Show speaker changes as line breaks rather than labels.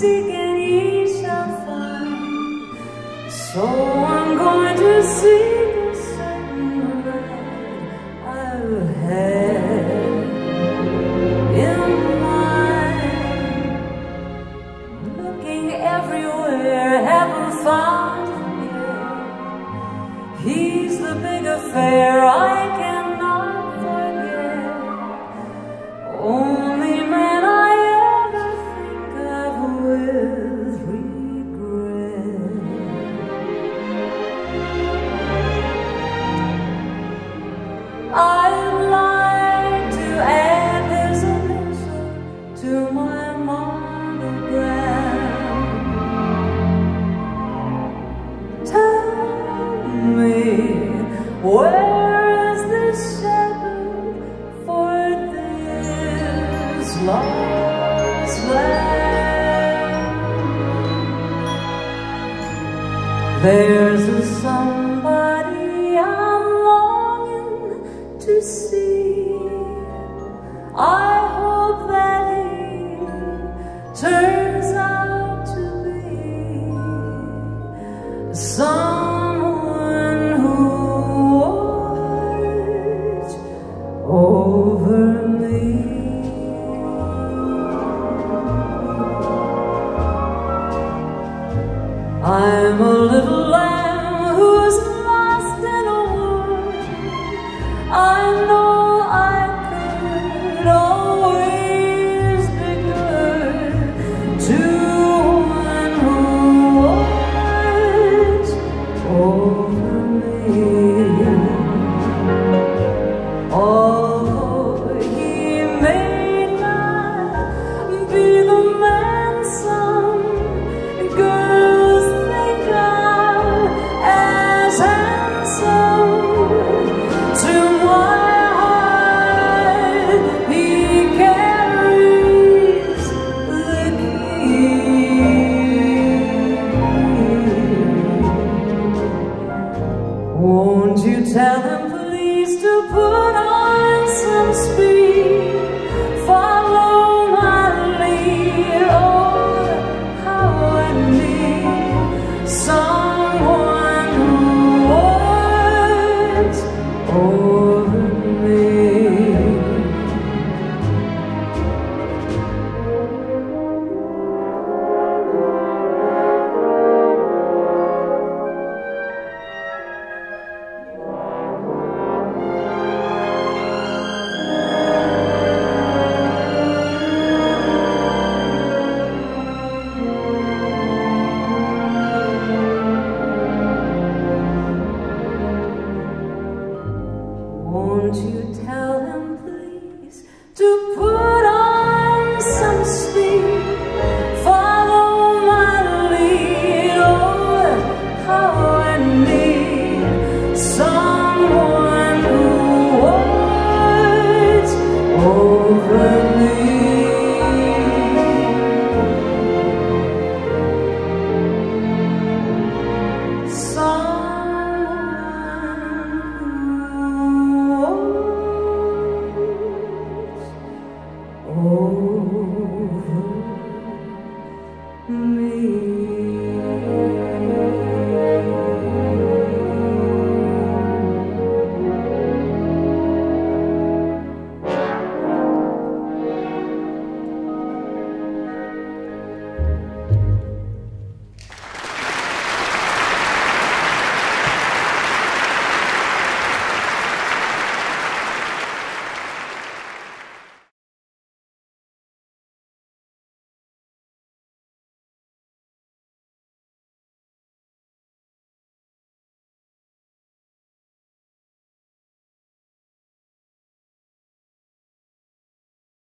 seek and ye shall find. So I'm going to seek a certain ride I've had in mind. Looking everywhere, haven't found him yet. He's the big affair I cannot forget. Only man I ever think of with regret. I'd like to add his initial to my monogram. Tell me, where is this shepherd for this lost lamb? There's a somebody I'm longing to see. I hope that he turns out to be someone who watch over me. I'm a little